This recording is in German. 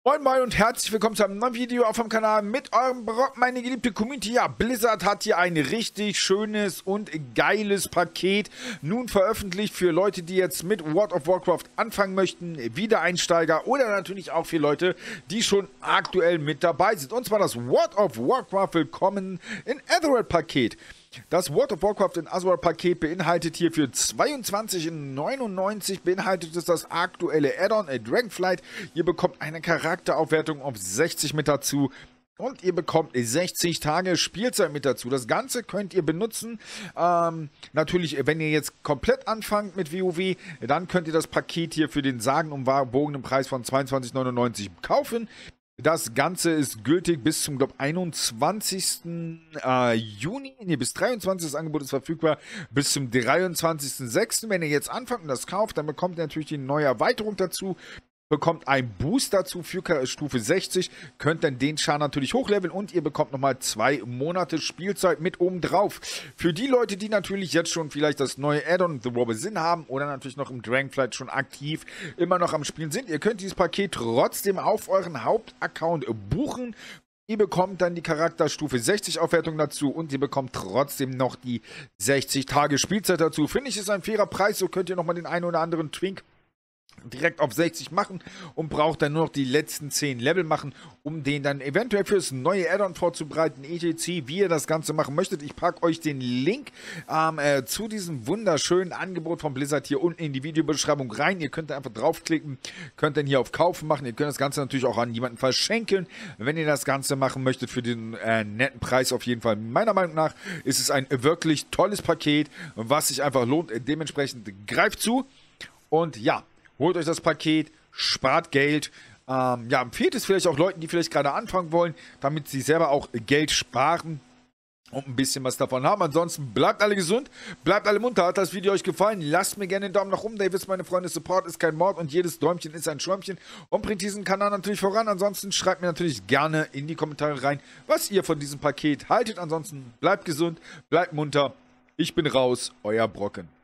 Moin Moin und herzlich willkommen zu einem neuen Video auf dem Kanal mit eurem Brock, meine geliebte Community. Ja, Blizzard hat hier ein richtig schönes und geiles Paket nun veröffentlicht für Leute, die jetzt mit World of Warcraft anfangen möchten, Wiedereinsteiger oder natürlich auch für Leute, die schon aktuell mit dabei sind. Und zwar das World of Warcraft Willkommen in Azeroth Paket. Das World of Warcraft in Azeroth Paket beinhaltet hier für 22,99 beinhaltet es das aktuelle Add-on Dragonflight. Ihr bekommt eine Charakteraufwertung auf 60 mit dazu. Und ihr bekommt 60 Tage Spielzeit mit dazu. Das Ganze könnt ihr benutzen. Natürlich, wenn ihr jetzt komplett anfangt mit WoW, dann könnt ihr das Paket hier für den sagenumwogenen Preis von 22,99 kaufen. Das Ganze ist gültig bis zum, glaube 21. Juni, ne, bis 23. Das Angebot ist verfügbar bis zum 23.06. Wenn ihr jetzt anfangt und das kauft, dann bekommt ihr natürlich die neue Erweiterung dazu, bekommt einen Boost dazu für Stufe 60, könnt dann den Char natürlich hochleveln und ihr bekommt nochmal 2 Monate Spielzeit mit oben drauf. Für die Leute, die natürlich jetzt schon vielleicht das neue Add-on The War Within haben oder natürlich noch im Dragonflight schon aktiv immer noch am Spielen sind, ihr könnt dieses Paket trotzdem auf euren Hauptaccount buchen. Ihr bekommt dann die Charakterstufe 60 Aufwertung dazu und ihr bekommt trotzdem noch die 60 Tage Spielzeit dazu. Finde ich, ist ein fairer Preis, so könnt ihr nochmal den einen oder anderen Twink direkt auf 60 machen und braucht dann nur noch die letzten 10 Level machen, um den dann eventuell fürs neue Add-on vorzubereiten, etc., wie ihr das Ganze machen möchtet. Ich packe euch den Link zu diesem wunderschönen Angebot von Blizzard hier unten in die Videobeschreibung rein. Ihr könnt einfach draufklicken, könnt dann hier auf Kaufen machen. Ihr könnt das Ganze natürlich auch an jemanden verschenken, wenn ihr das Ganze machen möchtet für den netten Preis auf jeden Fall. Meiner Meinung nach ist es ein wirklich tolles Paket, was sich einfach lohnt. Dementsprechend greift zu und ja, holt euch das Paket, spart Geld. Ja, empfiehlt es vielleicht auch Leuten, die vielleicht gerade anfangen wollen, damit sie selber auch Geld sparen und ein bisschen was davon haben. Ansonsten bleibt alle gesund, bleibt alle munter. Hat das Video euch gefallen? Lasst mir gerne einen Daumen nach oben. Da ihr wisst, meine Freunde, Support ist kein Mord und jedes Däumchen ist ein Schäumchen und bringt diesen Kanal natürlich voran. Ansonsten schreibt mir natürlich gerne in die Kommentare rein, was ihr von diesem Paket haltet. Ansonsten bleibt gesund, bleibt munter. Ich bin raus, euer Brocken.